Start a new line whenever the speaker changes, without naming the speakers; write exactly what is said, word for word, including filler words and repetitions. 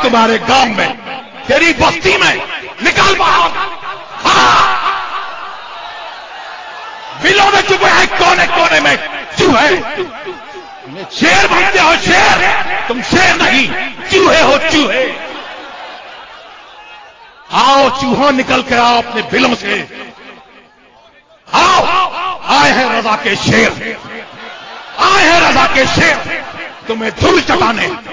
तुम्हारे गांव में, तेरी बस्ती में, निकल बाहर। हाँ, बिलों में चुपे हैं कोने कोने में चूहे। शेर बनते हो शेर, तुम शेर नहीं चूहे हो चूहे। आओ चूहों, निकल कर आओ अपने बिलों से। आओ, आए हैं रजा के शेर, आए हैं रजा के शेर तुम्हें धूल चटाने।